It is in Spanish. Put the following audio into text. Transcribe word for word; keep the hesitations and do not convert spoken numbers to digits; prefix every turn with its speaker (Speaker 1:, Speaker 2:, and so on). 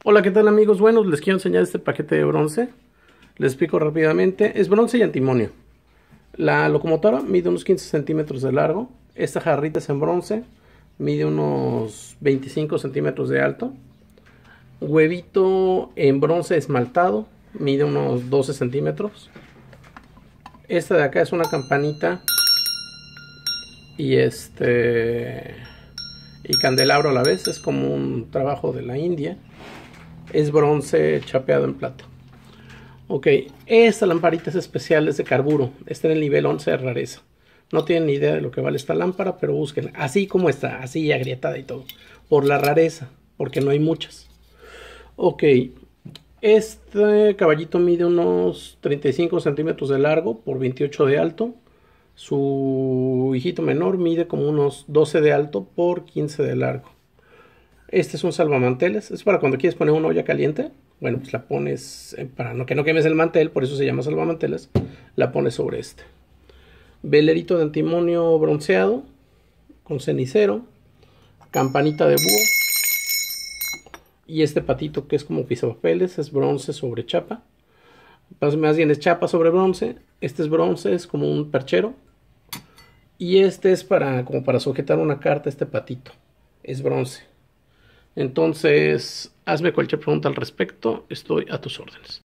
Speaker 1: Hola, ¿qué tal amigos? Bueno, les quiero enseñar este paquete de bronce. Les explico rápidamente. Es bronce y antimonio. La locomotora mide unos quince centímetros de largo. Esta jarrita es en bronce. Mide unos veinticinco centímetros de alto. Huevito en bronce esmaltado. Mide unos doce centímetros. Esta de acá es una campanita. Y este... y candelabro a la vez. Es como un trabajo de la India. Es bronce chapeado en plata. Ok, esta lamparita es especial, es de carburo. Está en el nivel once de rareza. No tienen ni idea de lo que vale esta lámpara, pero búsquenla. Así como está, así agrietada y todo. Por la rareza, porque no hay muchas. Ok, este caballito mide unos treinta y cinco centímetros de largo por veintiocho de alto. Su hijito menor mide como unos doce de alto por quince de largo. Este es un salvamanteles, es para cuando quieres poner una olla caliente. Bueno, pues la pones, para no, que no quemes el mantel, por eso se llama salvamanteles. La pones sobre este. Velerito de antimonio bronceado, con cenicero. Campanita de búho. Y este patito que es como pisapapeles, es bronce sobre chapa. Más bien es chapa sobre bronce. Este es bronce, es como un perchero. Y este es para, como para sujetar una carta, este patito. Es bronce. Entonces, hazme cualquier pregunta al respecto, estoy a tus órdenes.